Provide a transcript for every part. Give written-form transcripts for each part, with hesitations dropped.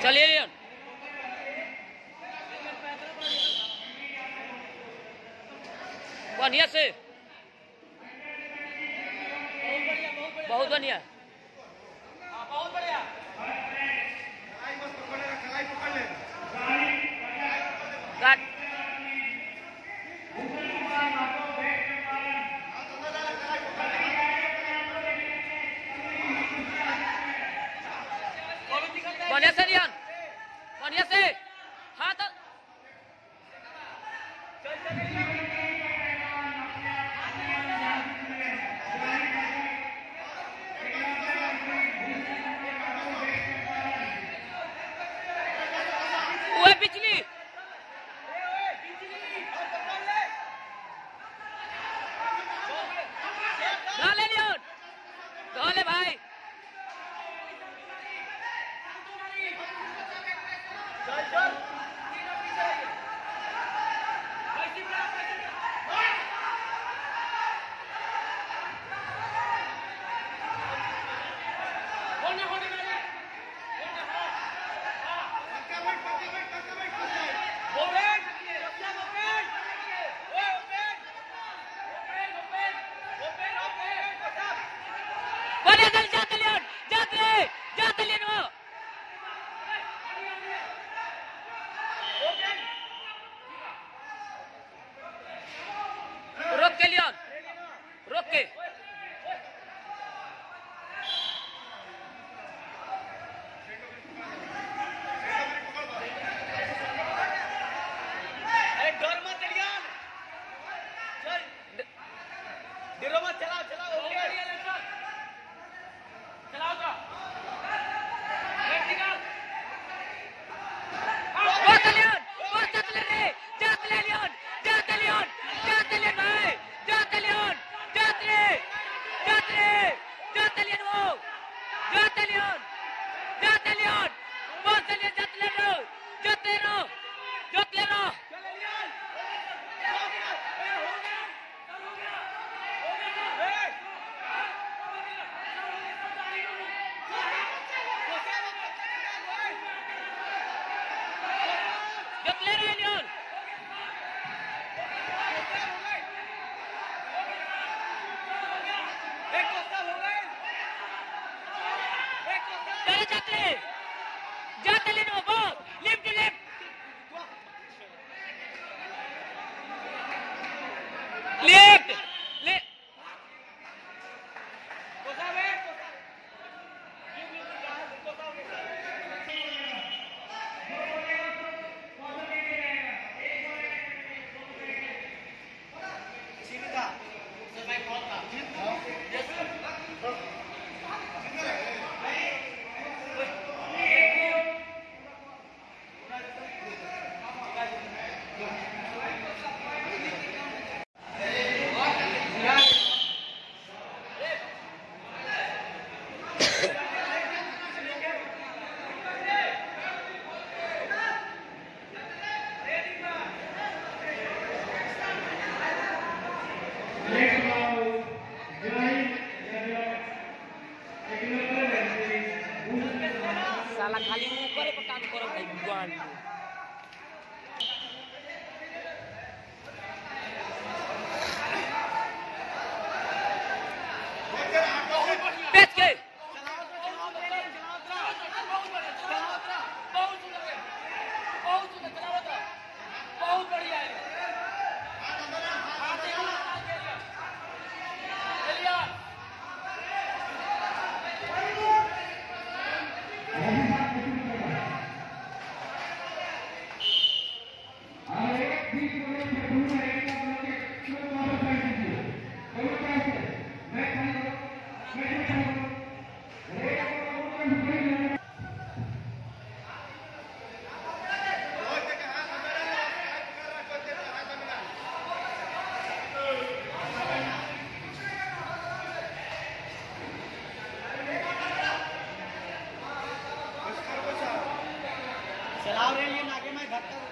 चलिए लियोन, बढ़िया से, बहुत बढ़िया, बहुत बढ़िया। काट बढ़िया से लियोन, बढ़िया से हाथ वो पिछली डाले लियोन, डाले भाई रोक के लियोन, रोक के साला खाली ऊपर पर काम करब भाई भगवान पेच के बहुत बढ़िया है चलाओ रे ये आगे मैं घर तक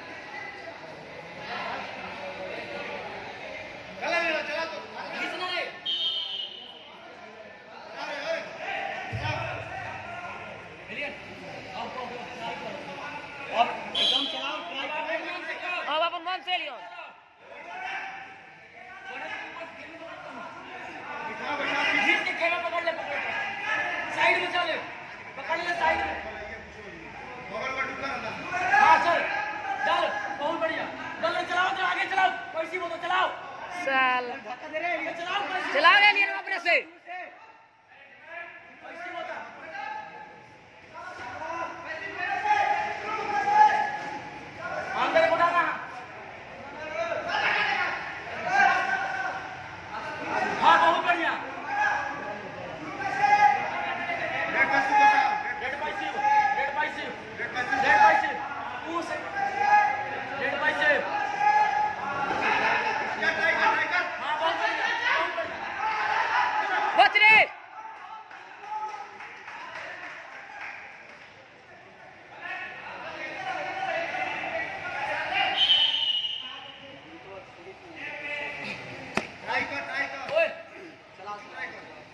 चला रे चला तो किसना रे मिलियन आओ अब एकदम चलाओ, ट्राई करो। अब अपन मन से लियो। जीत के खेला, पकड़ ले, साइड में चले, पकड़ ले साइड में। हाँ चल, चल, बहुत बढ़िया। जल्दी चलाओ, तो आगे चलाओ, पैसी बोलो, चलाओ। साल धक्का दे रहे हैं, चलाओ, चलाओ ले लिया अपने से। पैसी बोला। अंदर को डालना। हाँ बहुत बढ़िया। रेड पैसी, रेड पैसी, रेड पैसी, उस रेड पैसी। हाँ बहुत बढ़िया, बहुत बढ़िया। बच रे। ट्राई कर, ओए चलाओ, ट्राई कर।